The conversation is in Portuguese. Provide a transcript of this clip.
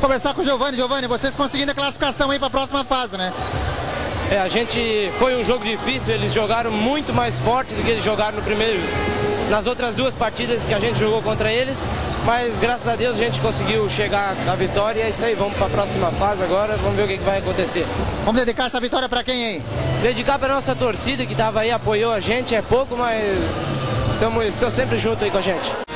Vamos conversar com o Giovanni. Giovanni, vocês conseguindo a classificação aí para a próxima fase, né? A gente foi um jogo difícil, eles jogaram muito mais forte do que eles jogaram nas outras duas partidas que a gente jogou contra eles, mas graças a Deus a gente conseguiu chegar à vitória e é isso aí, vamos para a próxima fase agora, vamos ver o que vai acontecer. Vamos dedicar essa vitória para quem aí? Dedicar para a nossa torcida que estava aí, apoiou a gente, é pouco, mas estão sempre junto aí com a gente.